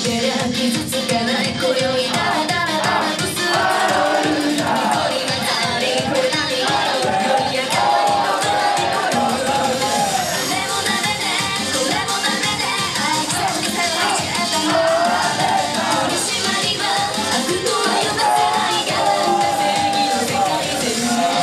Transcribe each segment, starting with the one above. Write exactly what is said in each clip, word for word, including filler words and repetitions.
てりゃ傷つかない今宵ダラダラダラと過ごるニコリなたりこれ何がよりやかわりの隣これもダメでこれもダメであいつにさらしちゃった取り締まりは悪とは呼ばせないがなんだ正義の世界線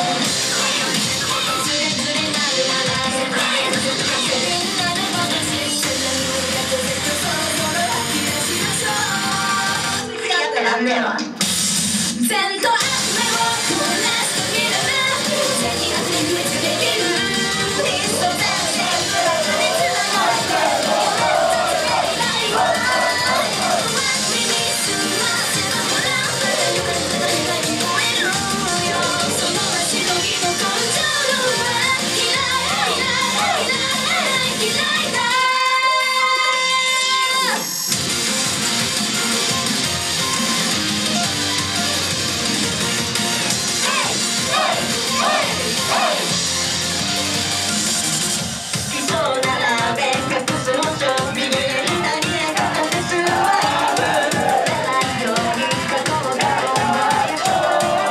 ズレズレなるなら世界の全てになるものしそろそろ吐き出しましょうやってらんねえわ全と雨をこなしてみるな全になって区別できるリストダウンでプラスにつながって夢を立てていないわ耳すませばほらよかった何が聞こえるよその足の気のコントロールは嫌い嫌い嫌い嫌いだ理想ならべ隠すもちょビビりなにやがってすわないように過去の過去はやこ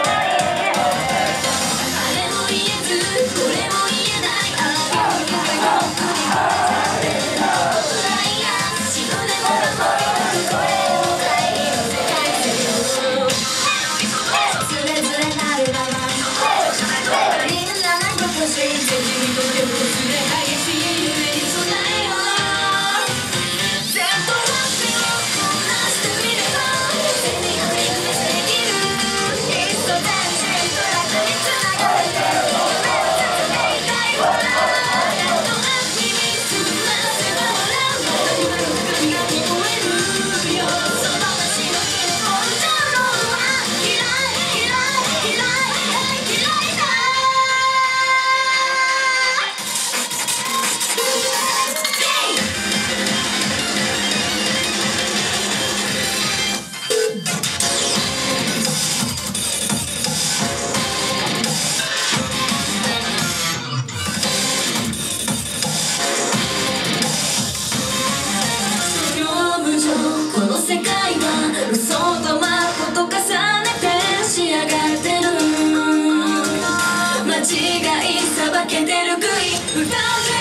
あれも言えずこれも言えないああいう夢を繰り返されるオンラインや死ぬでも守り抜くこれを帰りの世界線ズレズレなるままみんな仲良し責任と力ずれ激しい夢に備えよう全部は手をこなしてみれば全にが目指できるいっそ全身トラックにつながれて夢を立てていたいほらやっと耳すませばほら今の声が聞こえるよその足の気のコントロールは嫌い嫌い嫌い嫌いだこの世界は嘘とまこと重ねて仕上がってる間違いさばけてる杭二つ